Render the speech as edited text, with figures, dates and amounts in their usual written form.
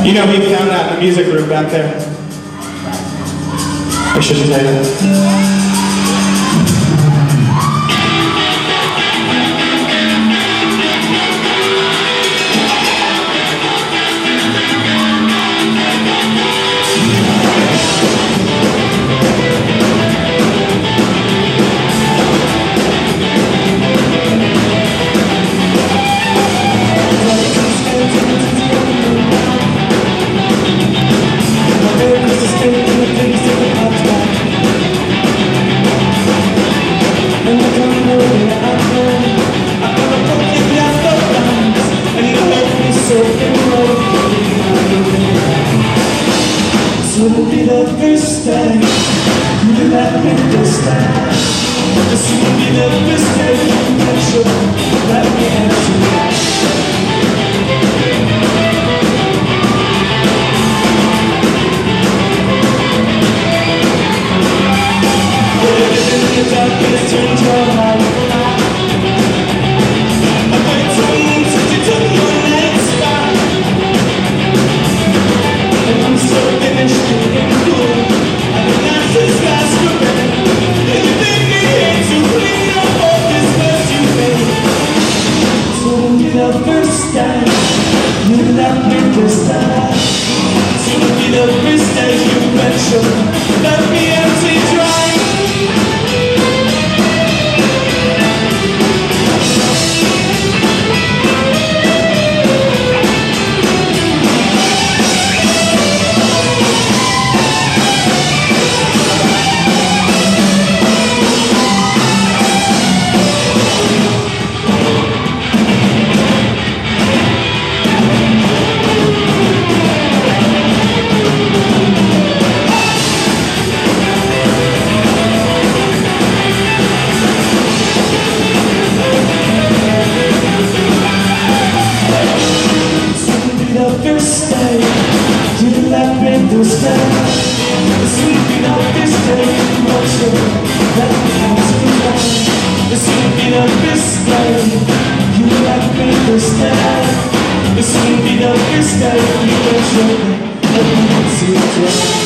You know, we found that in the music room back there. I shouldn't say that. Wouldn't be the first time you let me understand. This wouldn't be the first time you let me answer. Living in the darkness turned your life. I went to you since you took your next stop. And I'm so finished. The first time you let me understand. Soon will be the first time you mention let me empty dry. You let me understand. This will be the best day you want to let me understand. This will be the best day you let me understand. This will be the best day you want to let me understand.